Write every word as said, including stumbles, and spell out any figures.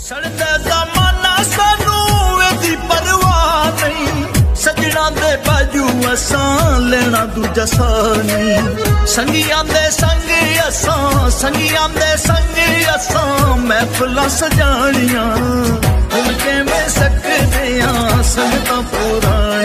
सड़दा ज़माना सानू एदी परवाह नहीं, सजना दे बाजू असां लेना दूजा सा नहीं। संगियां दे संग असां, संगियां दे संग असां महफिलां सजानियां, हुण किवें सकदे आं संगतां पुराणियां।